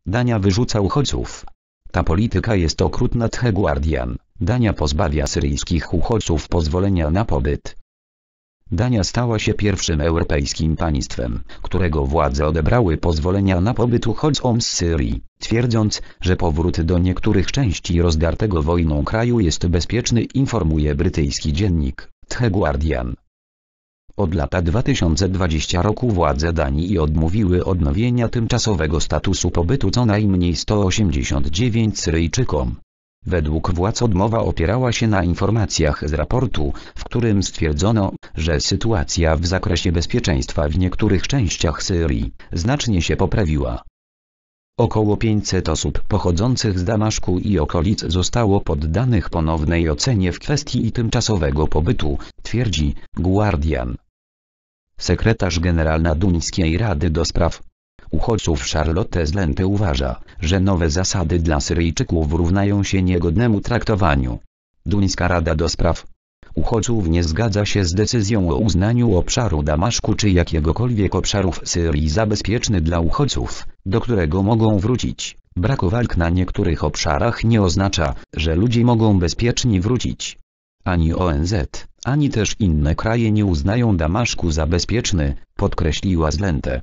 Dania wyrzuca uchodźców. Ta polityka jest okrutna. The Guardian. Dania pozbawia syryjskich uchodźców pozwolenia na pobyt. Dania stała się pierwszym europejskim państwem, którego władze odebrały pozwolenia na pobyt uchodźcom z Syrii, twierdząc, że powrót do niektórych części rozdartego wojną kraju jest bezpieczny, informuje brytyjski dziennik The Guardian. Od lata 2020 roku władze Danii odmówiły odnowienia tymczasowego statusu pobytu co najmniej 189 Syryjczykom. Według władz odmowa opierała się na informacjach z raportu, w którym stwierdzono, że sytuacja w zakresie bezpieczeństwa w niektórych częściach Syrii znacznie się poprawiła. Około 500 osób pochodzących z Damaszku i okolic zostało poddanych ponownej ocenie w kwestii tymczasowego pobytu, twierdzi Guardian. Sekretarz generalna Duńskiej Rady do Spraw Uchodźców Charlotte Zlente uważa, że nowe zasady dla Syryjczyków równają się niegodnemu traktowaniu. Duńska Rada do Spraw Uchodźców nie zgadza się z decyzją o uznaniu obszaru Damaszku czy jakiegokolwiek obszaru w Syrii za bezpieczny dla uchodźców, do którego mogą wrócić. Brak walk na niektórych obszarach nie oznacza, że ludzie mogą bezpiecznie wrócić. Ani ONZ, ani też inne kraje nie uznają Damaszku za bezpieczny, podkreśliła Zlente.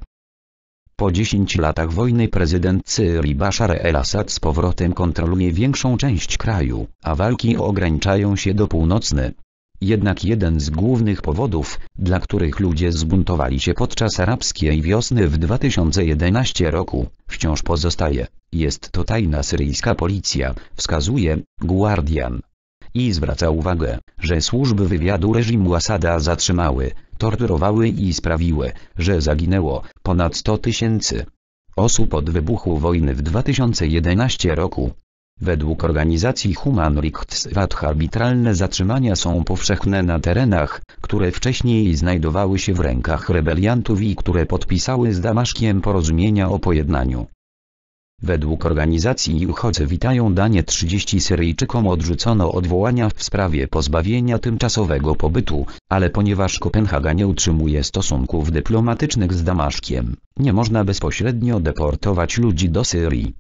Po 10 latach wojny prezydent Syrii Bashar el-Assad z powrotem kontroluje większą część kraju, a walki ograniczają się do północny. Jednak jeden z głównych powodów, dla których ludzie zbuntowali się podczas arabskiej wiosny w 2011 roku, wciąż pozostaje. Jest to tajna syryjska policja, wskazuje Guardian. I zwraca uwagę, że służby wywiadu reżimu Assada zatrzymały, torturowały i sprawiły, że zaginęło ponad 100 000 osób od wybuchu wojny w 2011 roku. Według organizacji Human Rights Watch arbitralne zatrzymania są powszechne na terenach, które wcześniej znajdowały się w rękach rebeliantów i które podpisały z Damaszkiem porozumienia o pojednaniu. Według organizacji uchodźcy witają Danię. 30 Syryjczykom odrzucono odwołania w sprawie pozbawienia tymczasowego pobytu, ale ponieważ Kopenhaga nie utrzymuje stosunków dyplomatycznych z Damaszkiem, nie można bezpośrednio deportować ludzi do Syrii.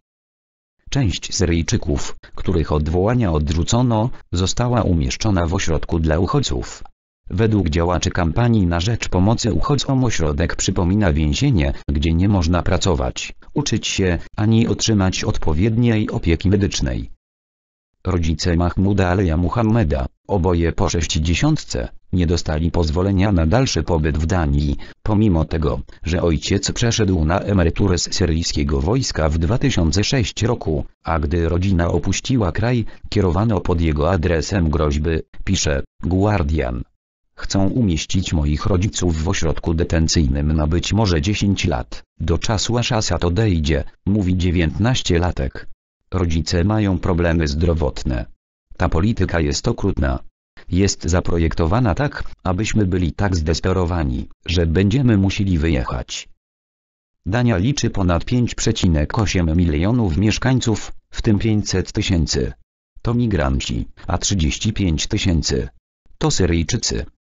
Część Syryjczyków, których odwołania odrzucono, została umieszczona w ośrodku dla uchodźców. Według działaczy kampanii na rzecz pomocy uchodźcom ośrodek przypomina więzienie, gdzie nie można pracować, uczyć się, ani otrzymać odpowiedniej opieki medycznej. Rodzice Mahmuda Aleja Muhammeda, oboje po 60, nie dostali pozwolenia na dalszy pobyt w Danii, pomimo tego, że ojciec przeszedł na emeryturę z syryjskiego wojska w 2006 roku, a gdy rodzina opuściła kraj, kierowano pod jego adresem groźby, pisze Guardian. Chcą umieścić moich rodziców w ośrodku detencyjnym na być może 10 lat, do czasu aż Assad odejdzie, mówi 19-latek. Rodzice mają problemy zdrowotne. Ta polityka jest okrutna. Jest zaprojektowana tak, abyśmy byli tak zdesperowani, że będziemy musieli wyjechać. Dania liczy ponad 5,8 milionów mieszkańców, w tym 500 000 to migranci, a 35 000 to Syryjczycy.